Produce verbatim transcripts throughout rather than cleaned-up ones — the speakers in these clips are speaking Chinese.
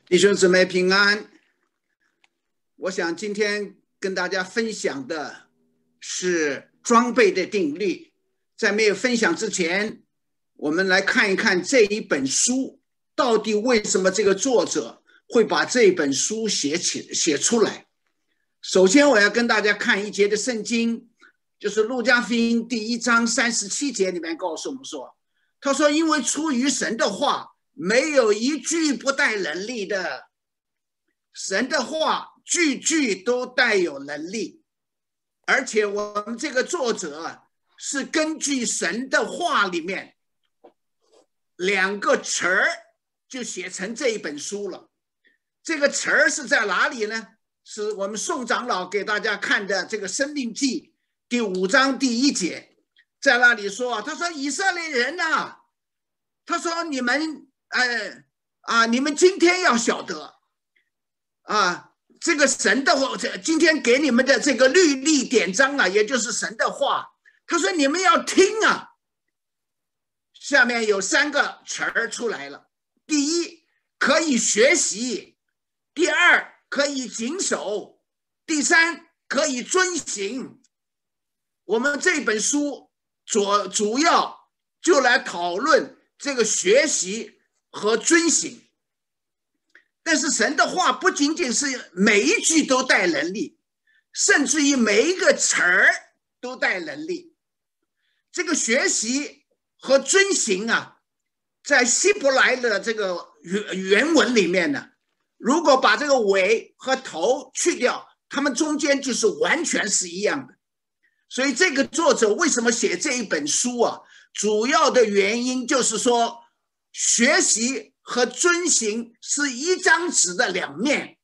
弟兄姊妹平安。我想今天跟大家分享的是装备的定律。在没有分享之前，我们来看一看这一本书到底为什么这个作者会把这本书写起写出来。首先我要跟大家看一节的圣经，就是路加福音第一章三十七节里面告诉我们说，他说因为出于神的话没有一句不带能力的，神的话句句都带有能力，而且我们这个作者是根据神的话里面两个词儿就写成这一本书了。这个词儿是在哪里呢？是我们宋长老给大家看的这个生命记第五章第一节，在那里说，他说以色列人啊，他说你们呃啊，你们今天要晓得啊，这个神的话，今天给你们的这个律例典章啊，也就是神的话，他说你们要听啊。下面有三个词儿出来了：第一，可以学习；第二，可以谨守；第三，可以遵行。我们这本书主主要就来讨论这个学习和遵行。但是神的话不仅仅是每一句都带能力，甚至于每一个词儿都带能力。这个学习和遵行啊，在希伯来的这个原文里面呢，如果把这个尾和头去掉，它们中间就是完全是一样的。所以这个作者为什么写这一本书啊？主要的原因就是说，学习和遵行是一张纸的两面，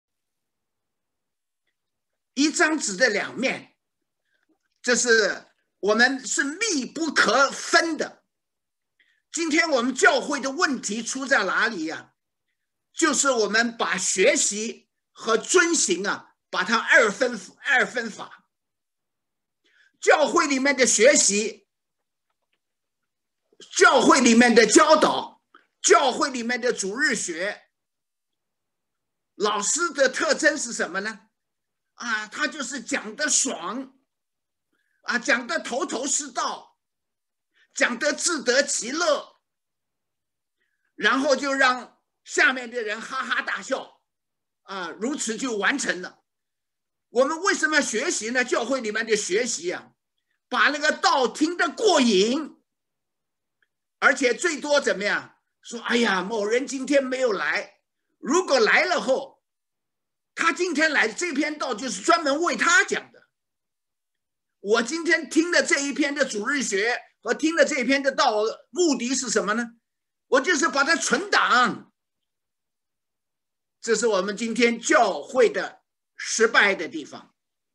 一张纸的两面，这是我们是密不可分的。今天我们教会的问题出在哪里呀？就是我们把学习和遵行啊，把它二分二分法。教会里面的学习，教会里面的教导，教会里面的主日学，老师的特征是什么呢？啊，他就是讲得爽，啊，讲得头头是道，讲得自得其乐，然后就让下面的人哈哈大笑，啊，如此就完成了。我们为什么要学习呢？教会里面的学习啊，把那个道听得过瘾，而且最多怎么样？说哎呀，某人今天没有来，如果来了后，他今天来这篇道就是专门为他讲的。我今天听了这一篇的主日学和听了这一篇的道，目的是什么呢？我就是把它存档。这是我们今天教会的失败的地方。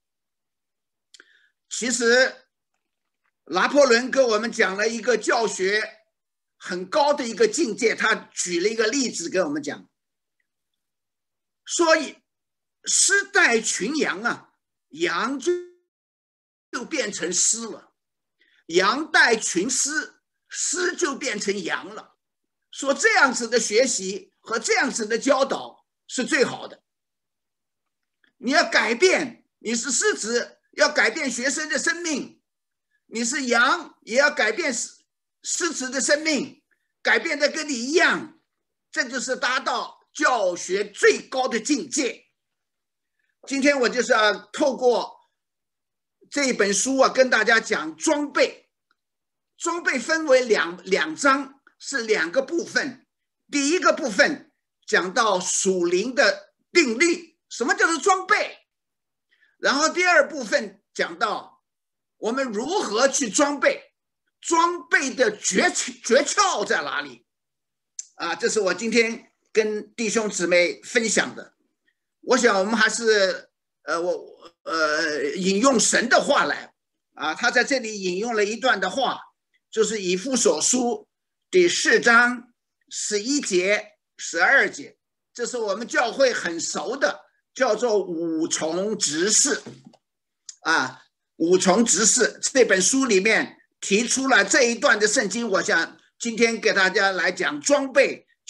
其实拿破仑跟我们讲了一个教学很高的一个境界，他举了一个例子跟我们讲，所以狮带群羊啊，羊就就变成狮了；羊带群狮，狮就变成羊了。说这样子的学习和这样子的教导是最好的。你要改变，你是狮子，要改变学生的生命；你是羊，也要改变狮子的生命，改变的跟你一样。这就是达到教学最高的境界。今天我就是要透过这一本书啊，跟大家讲装备。装备分为两两章，是两个部分。第一个部分讲到属灵的定律，什么叫做装备？然后第二部分讲到我们如何去装备，装备的诀诀窍在哪里？啊，这是我今天跟弟兄姊妹分享的。我想我们还是呃我呃引用神的话来啊，他在这里引用了一段的话，就是以弗所书第四章十一节、十二节，这是我们教会很熟的，叫做五重执事啊。五重执事这本书里面提出了这一段的圣经，我想今天给大家来讲装备，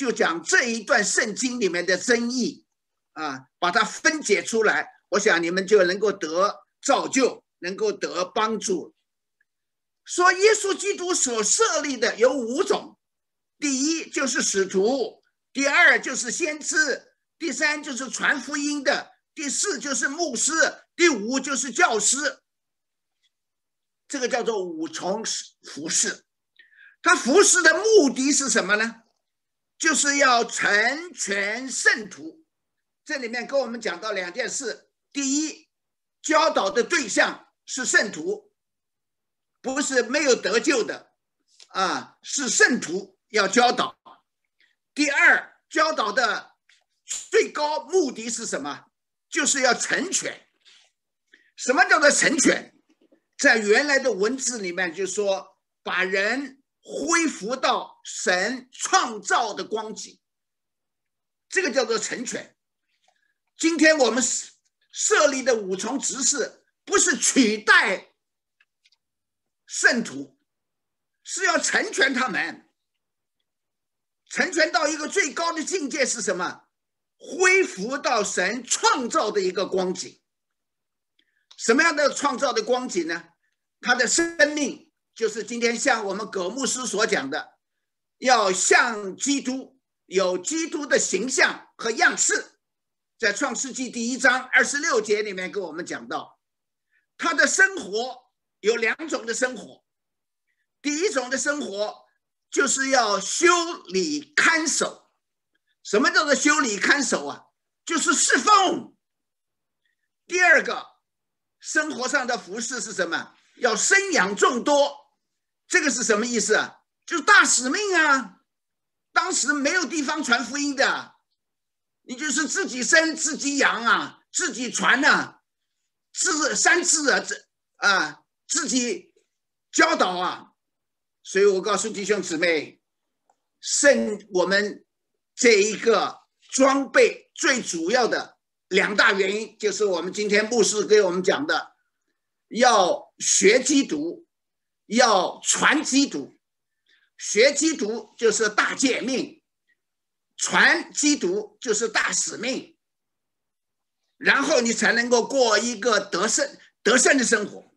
就讲这一段圣经里面的真意啊，把它分解出来，我想你们就能够得造就，能够得帮助。说耶稣基督所设立的有五种，第一就是使徒，第二就是先知，第三就是传福音的，第四就是牧师，第五就是教师。这个叫做五重服事。他服事的目的是什么呢？就是要成全圣徒。这里面跟我们讲到两件事，第一，教导的对象是圣徒，不是没有得救的啊，是圣徒要教导。第二，教导的最高目的是什么？就是要成全。什么叫做成全？在原来的文字里面就说，把人恢复到神创造的光景，这个叫做成全。今天我们设立的五重职事不是取代圣徒，是要成全他们。成全到一个最高的境界是什么？恢复到神创造的一个光景。什么样的创造的光景呢？他的生命就是今天像我们葛牧师所讲的，要像基督，有基督的形象和样式。在创世纪第一章二十六节里面跟我们讲到，他的生活有两种的生活。第一种的生活就是要修理看守。什么叫做修理看守啊？就是侍奉。第二个生活上的服事是什么？要生养众多。这个是什么意思啊？就是大使命啊。当时没有地方传福音的，你就是自己生自己养啊，自己传啊，自三次啊，自啊自己教导啊。所以我告诉弟兄姊妹，圣我们这一个装备最主要的两大原因，就是我们今天牧师给我们讲的，要学基督，要传基督。学基督就是大诫命，传基督就是大使命，然后你才能够过一个得胜得胜的生活。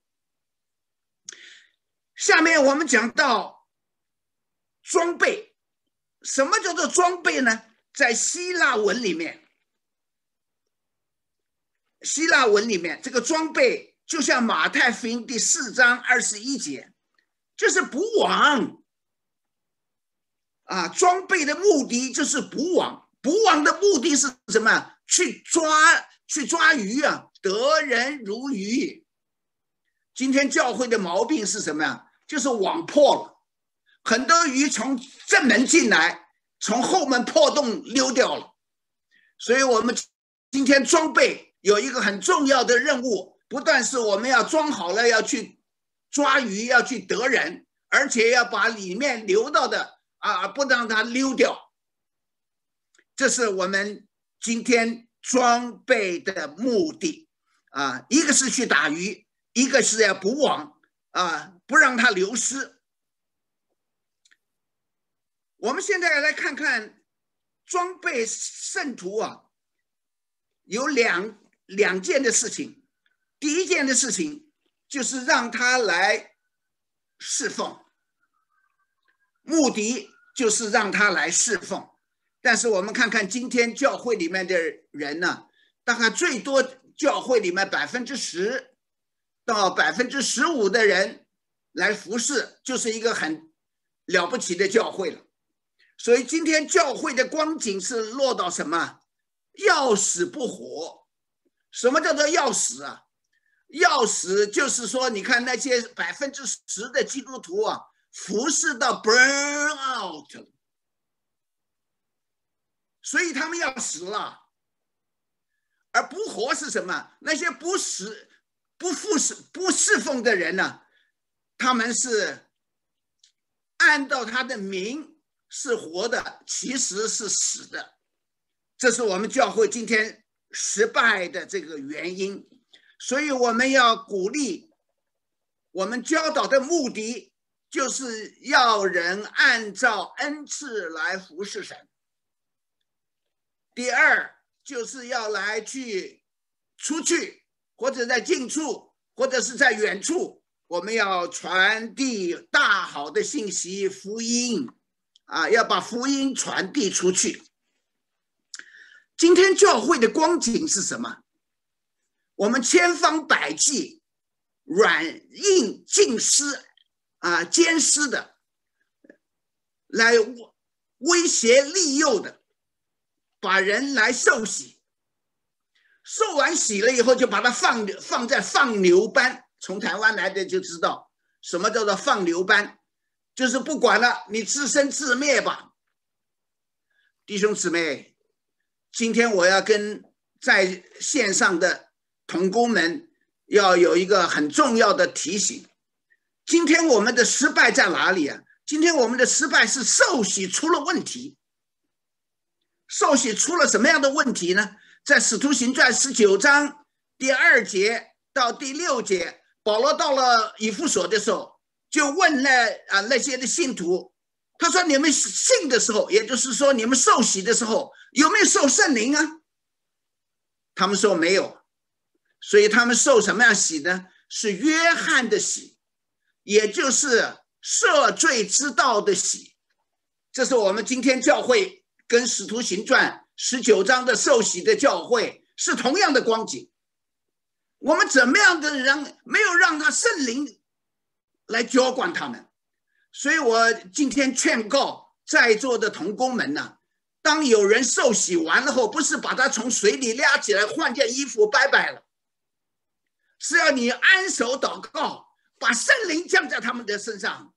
下面我们讲到装备。什么叫做装备呢？在希腊文里面，希腊文里面这个装备就像马太福音第四章二十一节，就是捕网啊。装备的目的就是捕网，捕网的目的是什么？去抓去抓鱼啊，得人如鱼。今天教会的毛病是什么呀？就是网破了，很多鱼从正门进来，从后门破洞溜掉了。所以我们今天装备有一个很重要的任务，不但是我们要装好了要去抓鱼，要去得人，而且要把里面流到的啊，不让它溜掉。这是我们今天装备的目的啊，一个是去打鱼，一个是要捕网啊，不让它流失。我们现在来看看装备圣徒啊，有两两件的事情。第一件的事情就是让他来侍奉，目的就是让他来侍奉。但是我们看看今天教会里面的人呢、啊，大概最多教会里面百分之十到百分之十五的人来服侍，就是一个很了不起的教会了。所以今天教会的光景是落到什么？要死不活。什么叫做要死啊？要死就是说，你看那些百分之十的基督徒啊，服侍到 burn out 了，所以他们要死了。而不活是什么？那些不死、不服侍、不侍奉的人呢、啊？他们是按照他的名是活的，其实是死的。这是我们教会今天失败的这个原因。所以我们要鼓励，我们教导的目的就是要人按照恩赐来服侍神。 第二就是要来去出去，或者在近处，或者是在远处，我们要传递大好的信息，福音啊，要把福音传递出去。今天教会的光景是什么？我们千方百计、软硬尽施啊，兼施的来威胁利诱的，把人来受洗，受完洗了以后，就把它放放在放牛班。从台湾来的就知道什么叫做放牛班，就是不管了，你自生自灭吧。弟兄姊妹，今天我要跟在线上的同工们要有一个很重要的提醒。今天我们的失败在哪里啊？今天我们的失败是受洗出了问题。受洗出了什么样的问题呢？在使徒行传十九章第二节到第六节，保罗到了以弗所的时候，就问那啊那些的信徒，他说：“你们信的时候，也就是说你们受洗的时候，有没有受圣灵啊？”他们说没有，所以他们受什么样洗呢？是约翰的洗，也就是赦罪之道的洗。这是我们今天教会跟使徒行传十九章的受洗的教会是同样的光景。我们怎么样的人没有让他圣灵来浇灌他们？所以我今天劝告在座的同工们呢，当有人受洗完了后，不是把他从水里拉起来换件衣服拜拜了，是要你安守祷告，把圣灵降在他们的身上。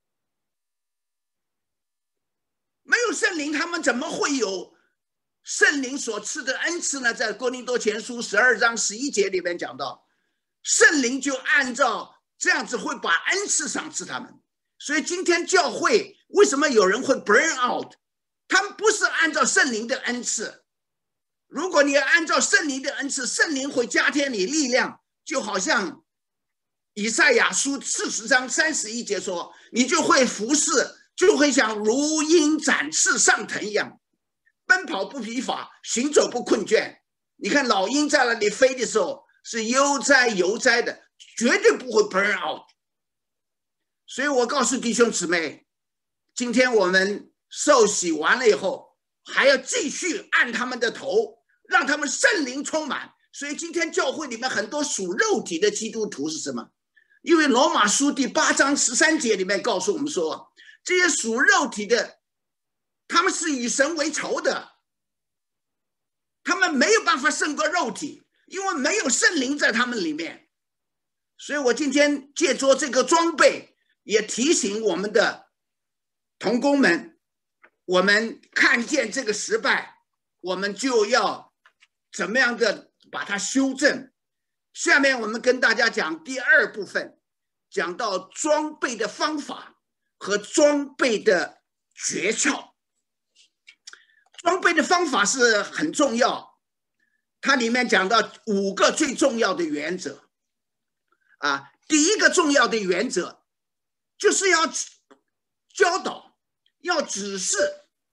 没有圣灵，他们怎么会有圣灵所赐的恩赐呢？在哥林多前书十二章十一节里面讲到，圣灵就按照这样子会把恩赐赏赐他们。所以今天教会为什么有人会 burn out？ 他们不是按照圣灵的恩赐。如果你按照圣灵的恩赐，圣灵会加添你力量，就好像以赛亚书四十章三十一节说，你就会服侍，就会像如鹰展翅上腾一样，奔跑不疲乏，行走不困倦。你看老鹰在那里飞的时候是悠哉悠哉的，绝对不会 burn out。 所以我告诉弟兄姊妹，今天我们受洗完了以后，还要继续按他们的头，让他们圣灵充满。所以今天教会里面很多属肉体的基督徒是什么？因为罗马书第八章十三节里面告诉我们说，这些属肉体的，他们是与神为仇的，他们没有办法胜过肉体，因为没有圣灵在他们里面。所以我今天借着这个装备，也提醒我们的同工们，我们看见这个失败，我们就要怎么样的把它修正。下面我们跟大家讲第二部分，讲到装备的方法和装备的诀窍。装备的方法是很重要，它里面讲到五个最重要的原则啊。第一个重要的原则就是要教导，要指示。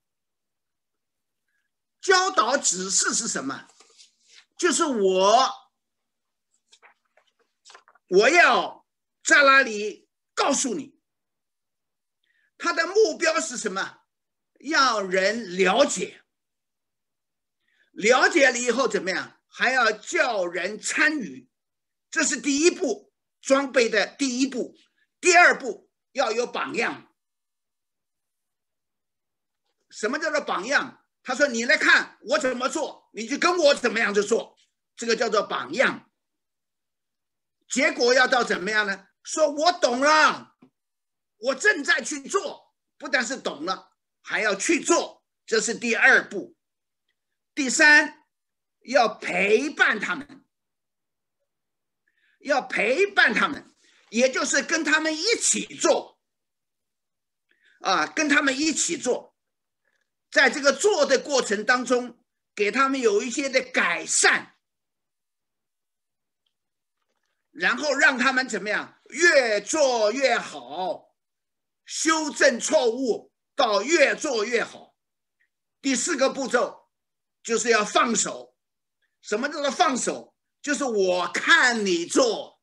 教导指示是什么？就是我我要在那里告诉你，他的目标是什么？让人了解，了解了以后怎么样？还要叫人参与，这是第一步，装备的第一步。第二步要有榜样。什么叫做榜样？他说你来看我怎么做，你就跟我怎么样就做，这个叫做榜样。结果要到怎么样呢？说我懂了，我正在去做，不但是懂了，还要去做，这是第二步。第三，要陪伴他们，要陪伴他们，也就是跟他们一起做啊，跟他们一起做。在这个做的过程当中，给他们有一些的改善，然后让他们怎么样？越做越好，修正错误到越做越好。第四个步骤就是要放手。什么叫做放手？就是我看你做，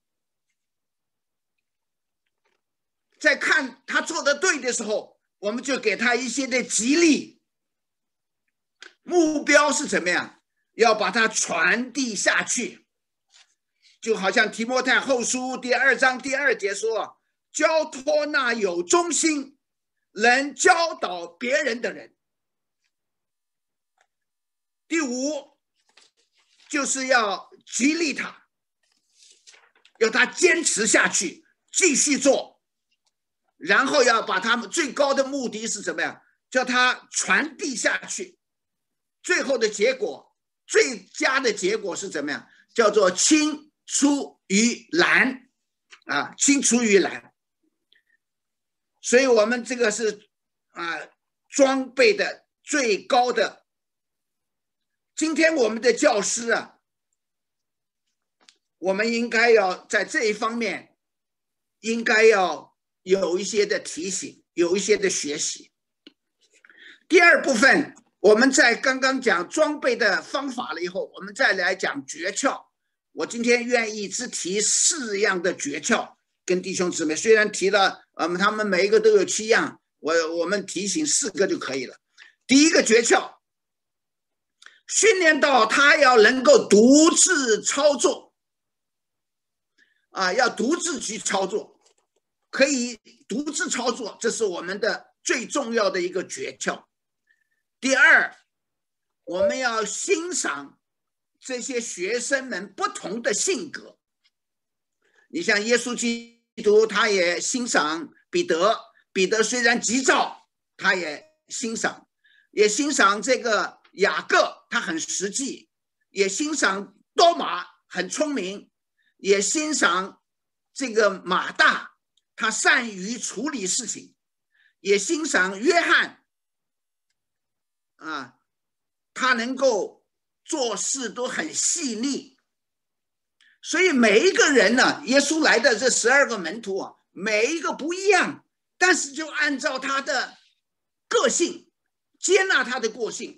在看他做的对的时候，我们就给他一些的激励。目标是怎么样？要把它传递下去。就好像提摩太后书第二章第二节说，交托那有忠心能教导别人的人。第五，就是要激励他，要他坚持下去，继续做，然后要把他们最高的目的是怎么样？叫他传递下去，最后的结果，最佳的结果是怎么样？叫做青出于蓝啊，青出于蓝。所以我们这个是啊装备的最高的。今天我们的教师啊，我们应该要在这一方面应该要有一些的提醒，有一些的学习。第二部分，我们在刚刚讲装备的方法了以后，我们再来讲诀窍。我今天愿意只提四样的诀窍跟弟兄姊妹，虽然提了嗯，他们每一个都有七样，我我们提醒四个就可以了。第一个诀窍，训练到他要能够独自操作啊，要独自去操作，可以独自操作，这是我们的最重要的一个诀窍。第二，我们要欣赏这些学生们不同的性格。你像耶稣基督，他也欣赏彼得，彼得虽然急躁，他也欣赏，也欣赏这个雅各，他很实际，也欣赏多马很聪明，也欣赏这个马大，他善于处理事情，也欣赏约翰啊，他能够做事都很细腻。所以每一个人呢，耶稣来的这十二个门徒啊，每一个不一样，但是就按照他的个性，接纳他的个性。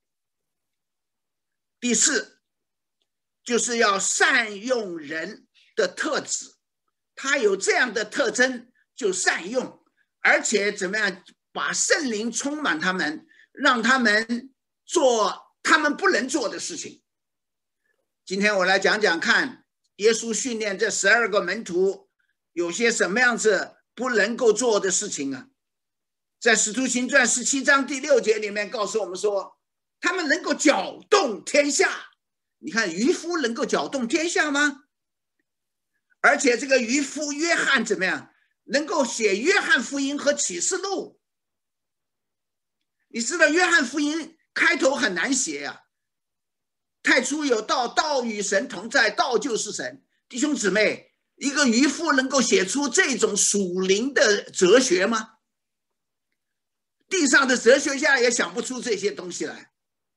第四，就是要善用人的特质，他有这样的特征就善用，而且怎么样把圣灵充满他们，让他们做他们不能做的事情。今天我来讲讲看，耶稣训练这十二个门徒有些什么样子不能够做的事情啊？在使徒行传十七章第六节里面告诉我们说，他们能够搅动天下。你看渔夫能够搅动天下吗？而且这个渔夫约翰怎么样能够写约翰福音和启示录？你知道约翰福音开头很难写呀、啊，太初有道，道与神同在，道就是神。弟兄姊妹，一个渔夫能够写出这种属灵的哲学吗？地上的哲学家也想不出这些东西来。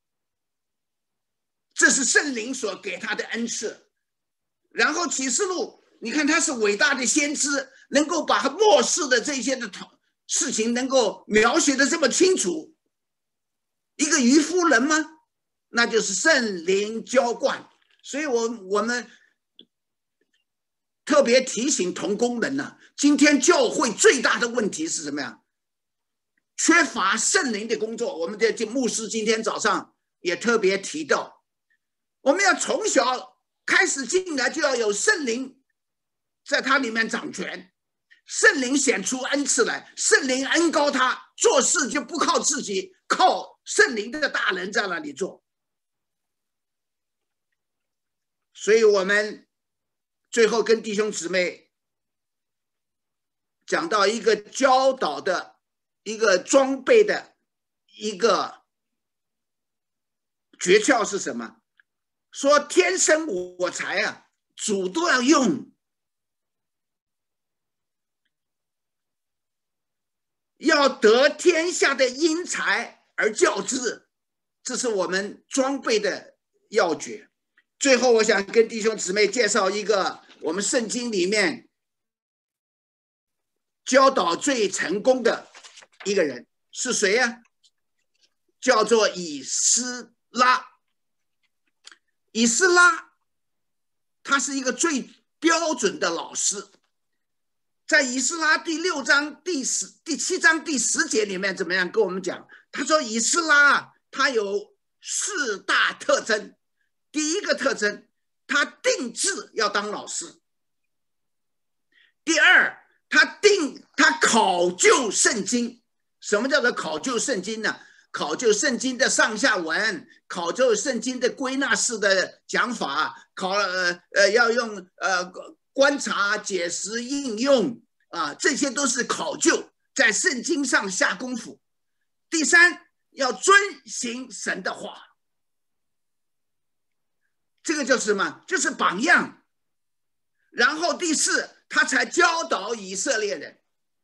这是圣灵所给他的恩赐。然后启示录，你看他是伟大的先知，能够把末世的这些的事情能够描写的这么清楚。一个渔夫人吗？那就是圣灵浇灌。所以我我们特别提醒同工们呢，今天教会最大的问题是什么呀？缺乏圣灵的工作。我们的牧师今天早上也特别提到，我们要从小开始进来就要有圣灵在他里面掌权，圣灵显出恩赐来，圣灵恩膏他，做事就不靠自己，靠圣灵的大能在那里做。所以我们最后跟弟兄姊妹讲到一个教导的一个装备的一个诀窍是什么？说天生我材啊，主都要用，要得天下的英才而教之，这是我们装备的要诀。最后我想跟弟兄姊妹介绍一个我们圣经里面教导最成功的一个人是谁呀、啊？叫做以斯拉。 以斯拉他是一个最标准的老师，在以斯拉第六章第十第七章第十节里面怎么样跟我们讲？他说以斯拉他有四大特征。第一个特征，他定志要当老师。第二，他定他考究圣经。什么叫做考究圣经呢？考究圣经的上下文，考究圣经的归纳式的讲法，考呃呃要用呃观察、解释、应用啊，这些都是考究，在圣经上下功夫。第三，要遵行神的话，这个就是什么？就是榜样。然后第四，他才教导以色列人。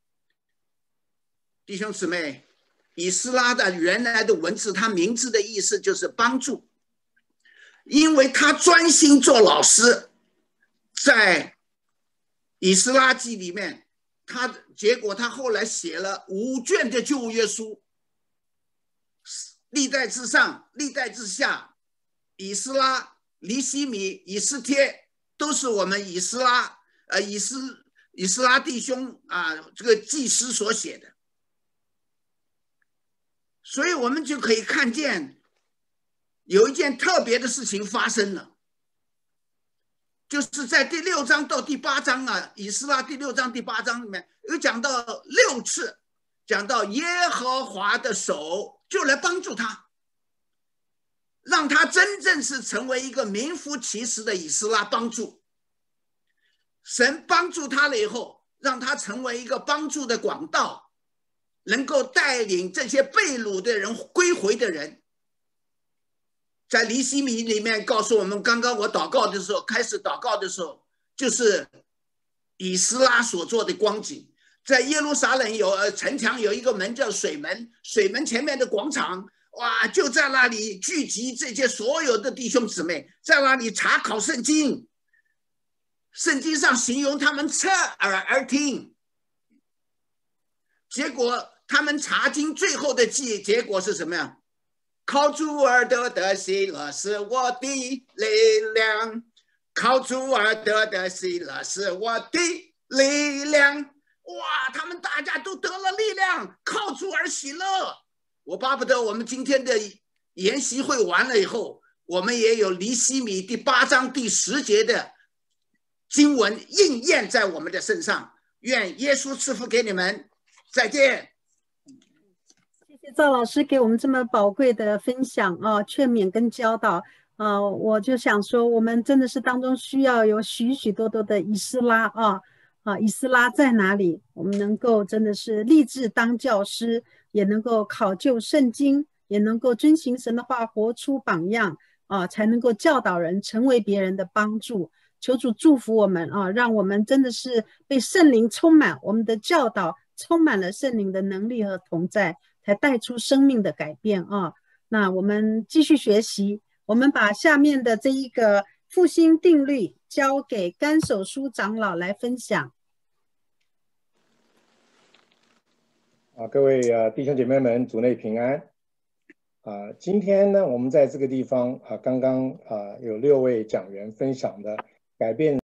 弟兄姊妹，以斯拉的原来的文字，他名字的意思就是帮助，因为他专心做老师，在以斯拉记里面，他结果他后来写了五卷的旧约书，历代之上、历代之下，以斯拉、尼希米、以斯帖，都是我们以斯拉呃以斯以斯拉弟兄啊这个祭司所写的。所以我们就可以看见有一件特别的事情发生了，就是在第六章到第八章啊，以斯拉第六章第八章里面有讲到六次，讲到耶和华的手就来帮助他，让他真正是成为一个名副其实的以斯拉帮助。神帮助他了以后，让他成为一个帮助的管道，能够带领这些被掳的人归回的人。在尼希米里面告诉我们，刚刚我祷告的时候，开始祷告的时候，就是以斯拉所做的光景。在耶路撒冷有呃城墙有一个门叫水门，水门前面的广场，哇，就在那里聚集这些所有的弟兄姊妹，在那里查考圣经。圣经上形容他们侧耳而听，结果他们查经最后的结结果是什么呀？靠主而得的喜乐是我的力量，靠主而得的喜乐是我的力量。哇，他们大家都得了力量，靠主而喜乐。我巴不得我们今天的研习会完了以后，我们也有尼希米第八章第十节的经文应验在我们的身上。愿耶稣赐福给你们，再见。 谢谢赵老师给我们这么宝贵的分享啊，劝勉跟教导啊，我就想说，我们真的是当中需要有许许多多的以斯拉啊啊，以斯拉在哪里？我们能够真的是立志当教师，也能够考究圣经，也能够遵行神的话，活出榜样啊，才能够教导人，成为别人的帮助。求主祝福我们啊，让我们真的是被圣灵充满，我们的教导充满了圣灵的能力和同在，才带出生命的改变啊。那我们继续学习，我们把下面的这一个复兴定律交给甘守书长老来分享。 啊，各位啊弟兄姐妹们，主内平安。啊，今天呢，我们在这个地方啊，刚刚啊有六位讲员分享的改变